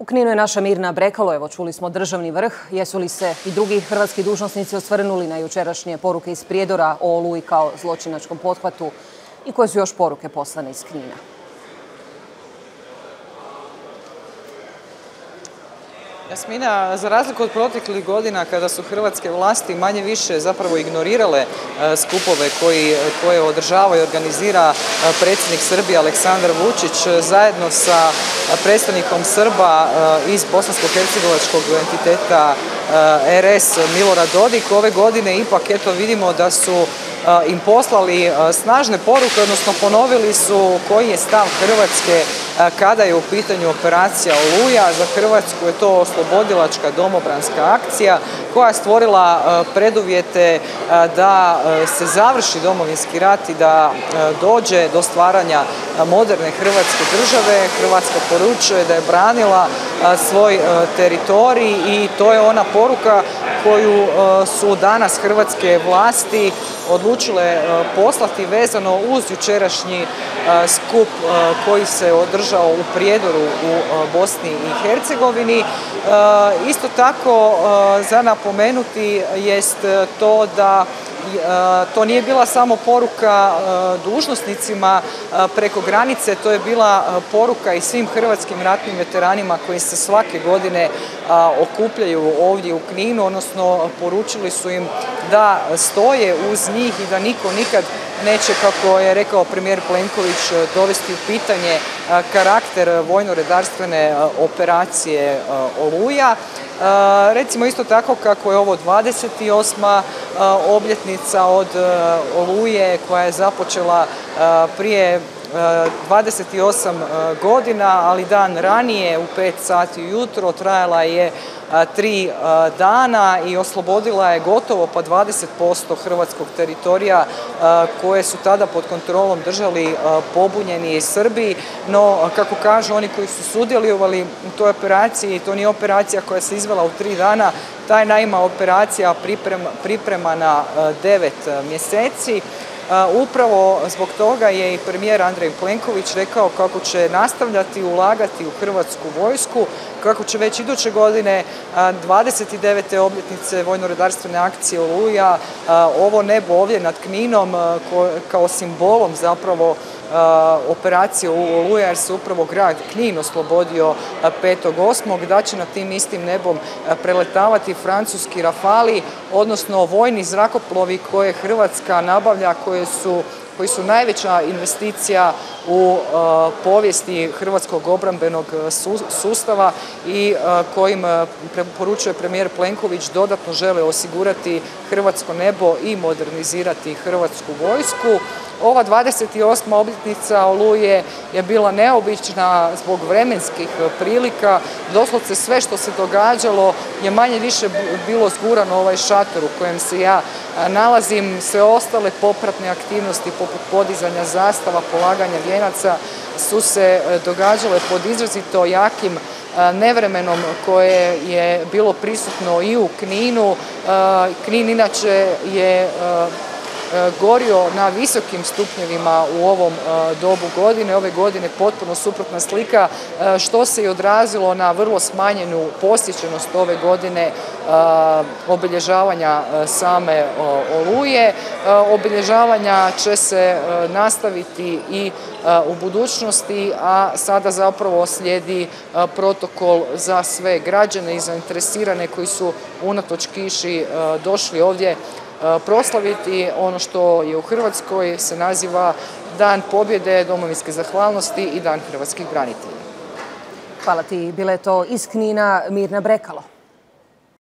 U Kninu je naša Mirna Brekalo. Evo, čuli smo državni vrh. Jesu li se i drugi hrvatski dužnosnici osvrnuli na jučerašnje poruke iz Prijedora o Oluji kao zločinačkom pothvatu i koje su još poruke poslane iz Knina? Jasmina, za razliku od proteklih godina kada su hrvatske vlasti manje više zapravo ignorirale skupove koje održava i organizira predsjednik Srbije Aleksandar Vučić zajedno sa predstavnikom Srba iz bosansko-hercegovačkog entiteta RS Milorad Dodik, ove godine ipak vidimo da su im poslali snažne poruke, odnosno ponovili su koji je stav Hrvatske kada je u pitanju operacija Oluja. Za Hrvatsku je to oslobodilačka domobranska akcija koja je stvorila preduvjete da se završi Domovinski rat i da dođe do stvaranja moderne Hrvatske države. Hrvatska poručuje da je branila svoj teritorij i to je ona poruka koju su danas hrvatske vlasti odlučile poslati vezano uz jučerašnji skup koji se održao u Prijedoru u Bosni i Hercegovini. Isto tako za napomenuti jest to da to nije bila samo poruka dužnosnicima preko granice, to je bila poruka i svim hrvatskim ratnim veteranima koji se svake godine okupljaju ovdje u Kninu, odnosno poručili su im da stoje uz njih i da niko nikad neće, kako je rekao premijer Plenković, dovesti u pitanje karakter vojno-redarstvene operacije Oluja. Recimo isto tako kako je ovo 28. obljetnica od Oluje koja je započela prije 28 godina, ali dan ranije u 5 sati ujutro, trajala je 3 dana i oslobodila je gotovo pa 20% hrvatskog teritorija koje su tada pod kontrolom držali pobunjeni Srbi. No, kako kažu oni koji su sudjelovali u toj operaciji, to nije operacija koja se izvela u 3 dana, tajna operacija pripremana 9 mjeseci. Upravo zbog toga je i premijer Andrej Plenković rekao kako će nastavljati ulagati u hrvatsku vojsku, kako će već iduće godine 29. obljetnice vojno-redarstvene akcije Oluja ovo nebo ovdje nad Kninom kao simbolom zapravo operacije Oluja, jer se upravo grad Knin oslobodio 5.8. da će nad tim istim nebom preletavati francuski Rafali, odnosno vojni zrakoplovi koje Hrvatska nabavlja, koji su najveća investicija u povijesti hrvatskog obrambenog sustava i kojim poručuje premijer Plenković dodatno žele osigurati hrvatsko nebo i modernizirati hrvatsku vojsku. Ova 28. obljetnica Oluje je bila neobična zbog vremenskih prilika. Doslovce sve što se događalo je manje više bilo zgurano ovaj šator u kojem se ja nalazim. Sve ostale popratne aktivnosti poput podizanja zastava, polaganja vijenaca su se događale pod izrazito jakim nevremenom koje je bilo prisutno i u Kninu. Knin inače je gorio na visokim stupnjevima u ovom dobu godine. Ove godine potpuno suprotna slika, što se i odrazilo na vrlo smanjenu posjećenost ove godine obilježavanja same Oluje. Obilježavanja će se nastaviti i u budućnosti, a sada zapravo slijedi protokol za sve građane i zainteresirane koji su unatoč kiši došli ovdje proslaviti ono što je u Hrvatskoj se naziva Dan pobjede, domovinske zahvalnosti i Dan hrvatskih branitelja. Hvala ti. Bila je to iz Knina Mirna Brekalo.